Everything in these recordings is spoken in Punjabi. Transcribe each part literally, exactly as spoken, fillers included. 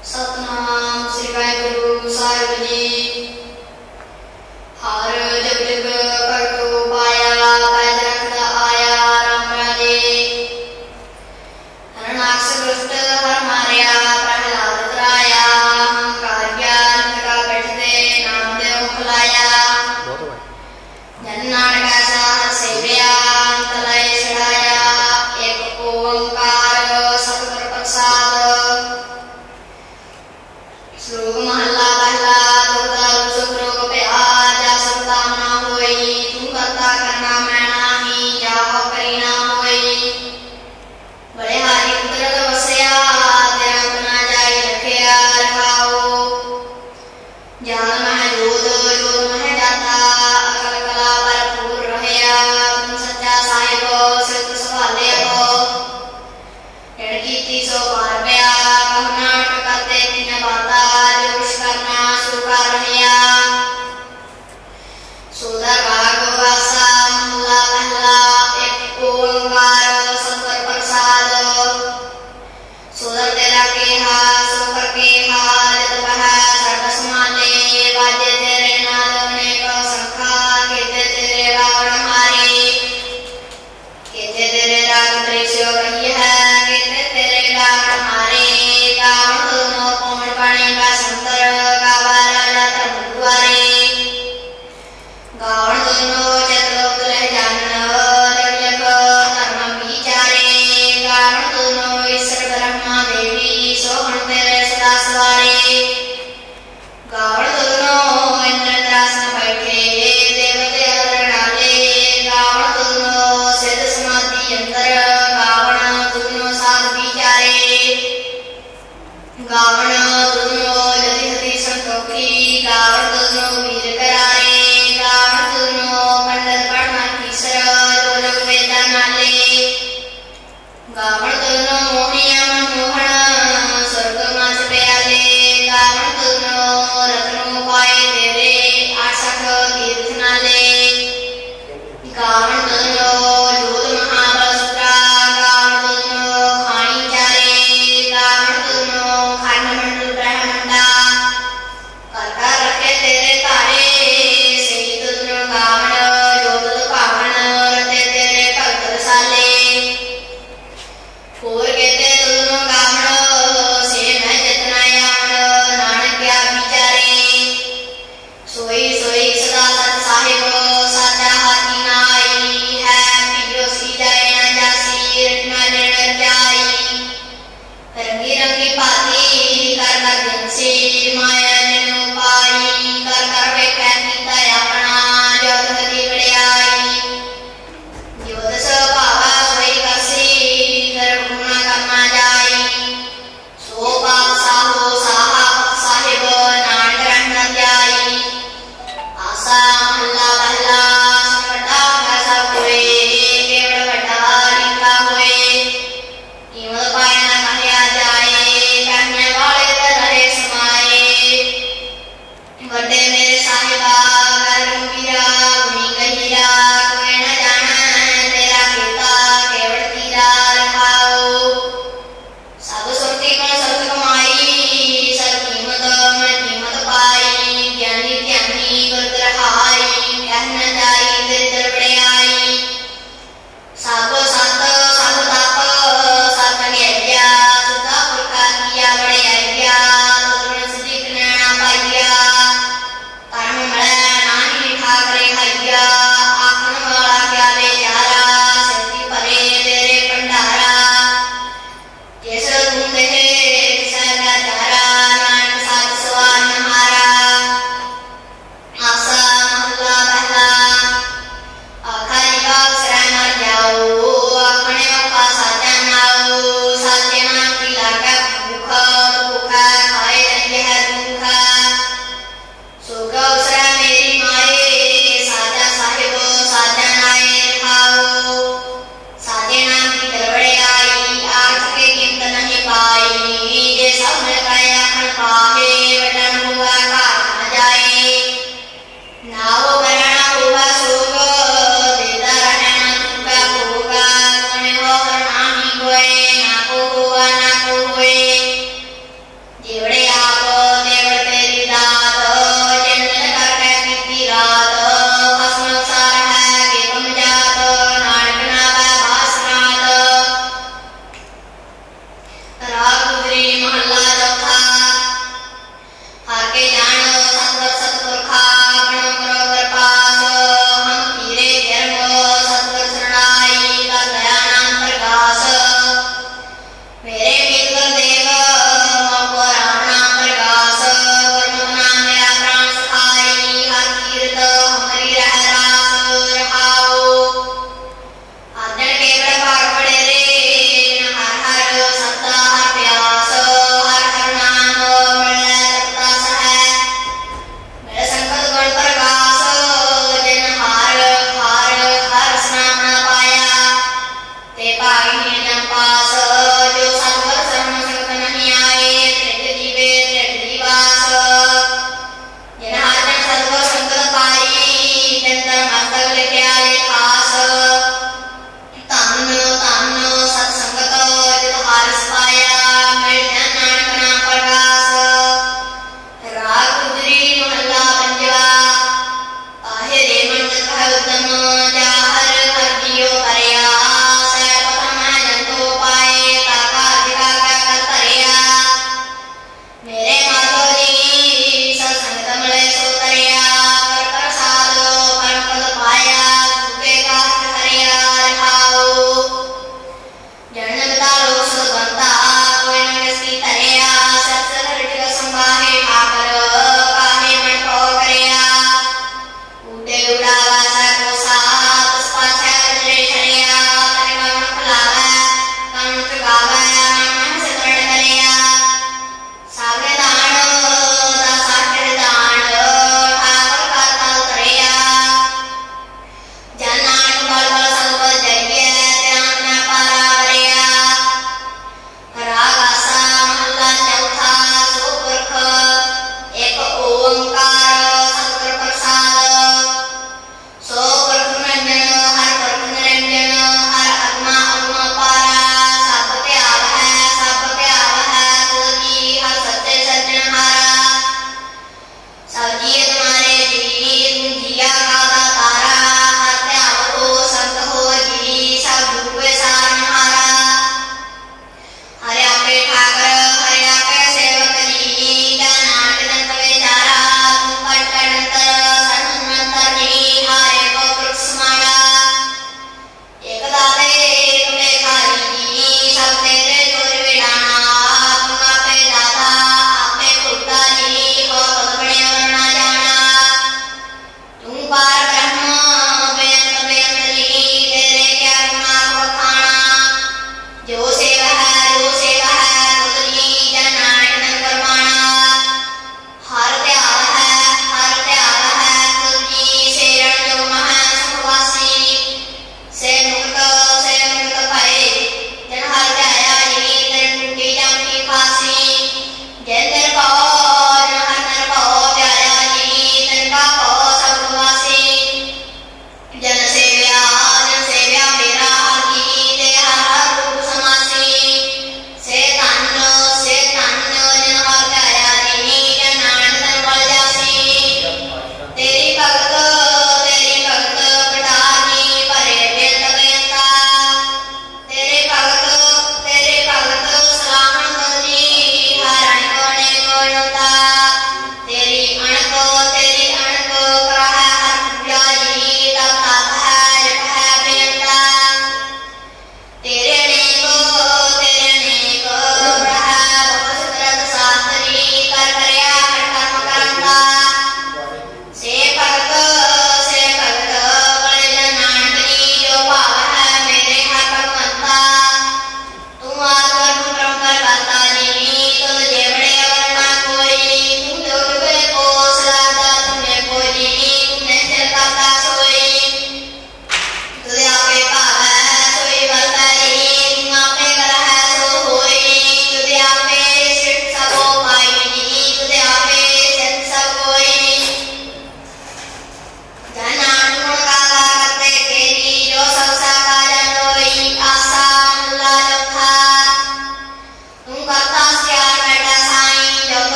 ਸਤਨਾਮ ਸ੍ਰੀ ਵਾਹਿਗੁਰੂ ਸਾਹਿਬ ਜੀ। ਹਰ ਜਗ ਜਗ ਭਗਤੋ ਪਾਇਆ, ਪੈਜ ਰੱਖਦਾ ਆਇਆ ਰਾਮ ਰਾਜੇ। ਹਰਨਾਕਸ਼ ਦੁਸ਼ਟ ਹਰ ਮਾਰਿਆ, ਪ੍ਰਹਲਾਦ ਤਰਾਇਆ। ਹੰਕਾਰ ਗਿਆਨ ਜਗਾ ਬੈਠਦੇ, ਨਾਮ ਦੇਉ ਖਲਾਇਆ। ਜਨ ਨਾਨਕ ਐਸਾ ਹਰ ਸੇਵਿਆ, ਅੰਤ ਲਏ ਛੁਡਾਇਆ। ਇੱਕ ਓੰਕਾਰ ਸਤਿਗੁਰ ਪ੍ਰਸਾਦ। ਸ਼ਲੋਕ ਮਹੱਲਾ ਪਹਿਲਾ। ਦੁਖ ਦਾਰੂ ਸੁਖ ਰੋਗ ਭਇਆ, ਜਾ ਸਭ ਤਾਮ ਨਾ ਹੋਈ। ਤੂੰ ਕਰਤਾ ਕਰਨਾ ਮੈਂ ਨਾਹੀ, ਜਾਹੁ ਕਰੀ ਨਾ ਹੋਈ। ਬਲਿਹਾਰੀ ਕੁਦਰਤ ਵਸਿਆ, ਤੇਰਾ ਅੰਤ ਨਾ ਜਾਈ ਰੱਖਿਆ ਰਹਾਉ। ਜਾਨ ਮਹਿ ਜੋਤ, ਜੋਤ ਮਹਿ ਜਾਤਾ, ਅਕਲ ਕਲਾ ਭਰਪੂਰ ਰਹਿਆ। ਤੂੰ ਸੱਚਾ ਸਾਹਿਬ ਸਿਫਤ ਸੰਭਾਲਿਆ। ਏੜ ਕੀਤੀ ਸੋ ਪਾਰ ਪਿਆ, ਕਹੁ ਨਾਨਕ ਕਰਤੇ ਤਿਨ ਬਾਤਾ। ਜੋ ਕੁਛ ਕਰਨਾ ਸੋ ਕਰ ਰਹਿਆ। ਸੋਦਾ ਰਾਗ ਵਾਸਾ ਮਹੱਲਾ ਪਹਿਲਾ। ਇੱਕ ਓੰਕਾਰ ਸਤਿਗੁਰ ਪ੍ਰਸਾਦ। ਸੋਦਾ ਤੇਰਾ ਕੇਹਾ ਸੋ ਕਰ ਕੇਹਾ, ਜਦ ਬਹਿ ਸਰਬ ਸਮਾਲੇ। ਵਾਜੇ ਤੇਰੇ ਨਾਦ ਅਨੇਕ ਸੰਖਾ, ਕੀਤੇ ਤੇਰੇ ਰਾਵਣ ਹਾਰੇ। ਕੀਤੇ ਤੇਰੇ ਰਾਗ ਤ੍ਰਿਸ਼ਿਉ ਕਹੀ ਹੈ, ਕੀਤੇ ਤੇਰੇ ਰਾਵਣ ਹਾਰੇ। ਗਾਵਣ ਦੋਨੋਂ ਪੌਣ ਪਾਣੀ ਕਾ ਸੰਤਰ, ਗਾਵਾ ਰਾਜਾ ਧਰਮ ਦੁਆਰੇ। ਗਾਵਣ ਦੋਨੋਂ ਚਿਤ ਲੋਕ ਲਹਿ ਜਾਣਨ, ਜਗ ਜਗ ਧਰਮ ਵਿਚਾਰੇ। ਗਾਵਣ ਦੋਨੋਂ ਈਸ਼ਰ ਬ੍ਰਹਮਾ ਦੇਵੀ, ਸੋਹਣ ਤੇਰੇ ਸਦਾ ਸਵਾਰੇ। ਗਾਵਣ ਦੋਨੋਂ ਇੰਦਰ ਇੰਦਰਾਸਨ ਬੈਠੇ, ਦੇਵਤੇ ਅਦਰ ਨਾਲੇ। ਗਾਵਣ ਦੋਨੋਂ ਸਿੱਧ ਸਮਾਧੀ ਅੰਦਰ, ਗਾਵਣ ਦੋਨੋਂ ਸਾਧ ਵਿਚਾਰੇ। ਗਾਵਣ ਦੋਨੋਂ ਜਤੀ ਹਤੀ ਸੰਤੋਖੀ, ਗਾਵਣ ਦੋਨੋਂ ਵੀਰ ਕਰਾਰੇ। ਗਾਵਣ ਦੋਨੋਂ ਪੰਡਤ ਪੜ੍ਹਨਾ ਕੀਸਰ, ਜੋ ਜਗ ਵੇਦਾਂ ਨਾਲੇ। ਗਾਵਣ ਦੋਨੋਂ ਮੋਹਣੀਆਂ ਮਨਮੋਹਣ, ਸੁਰਗ ਮਚ ਪਿਆਲੇ। ਗਾਵਣ ਦੋਨੋਂ ਰਤਨੋ ਪਾਏ ਤੇਰੇ, ਆਸਖ ਤੀਰਥ ਨਾਲੇ। ਗਾਵਣ ਦੋਨੋਂ ਜੋਤ ਮਹਾਬਲ ਸੁਤਰਾ, ਗਾਵਣ ਦੋਨੋਂ ਖਾਣੀ ਚਾਰੇ। ਗਾਵਣ ਦੋਨੋਂ ਖੰਡ ਮੰਡਲ ਬ੍ਰਹਮੰਡਾ, ਕਰ ਕਰ ਰੱਖੇ ਤੇਰੇ ਧਾਰੇ। तिवड़े आप तेवड़ तेरी दात चिन्ह करके कीती रात खसम सार है कि तुम जात नानक नावे भासनाथ। राग गुजरी महला चौथा। हर के जानो सतगुर सतपुरखा बनो करो कृपास हम हीरे गिरमो सतगुर शरणाई का दया नाम प्रकाश। मेरे मीत गुरुदेव मोको राम नाम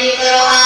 di peroha